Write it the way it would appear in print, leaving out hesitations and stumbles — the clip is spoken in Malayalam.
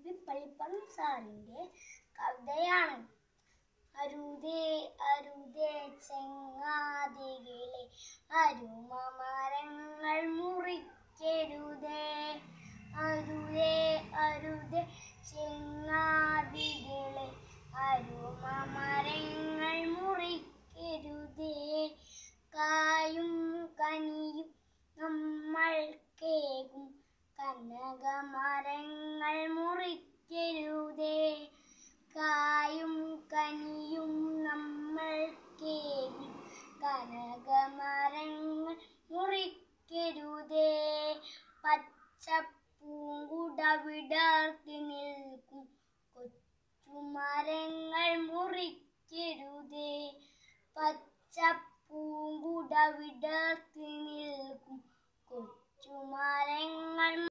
പള്ളിപ്പറം സാറിന്റെ കവിതയാണ്. അരുതേ അരുതേ ചെങ്ങാതികളെ, അരുമമരങ്ങൾ മുറിക്കരുതേ. അരുതേ അരുതേ ചെങ്ങാതികളെ, അരുമമരങ്ങൾ മുറിക്കരുതേ. കായും കനിയും നമ്മൾക്കേകും കനകമരങ്ങൾ മുറിക്കരുതേ. കായും കനിയും നമ്മൾക്കേകും കനകമരങ്ങൾ മുറിക്കരുതേ. പച്ചപ്പൂങ്കുട വിടർത്തി നിൽക്കും കൊച്ചുമരങ്ങൾ മുറിക്കരുതേ. പച്ചപ്പൂങ്കുട വിടർത്തി നിൽക്കും കൊച്ചുമരങ്ങൾ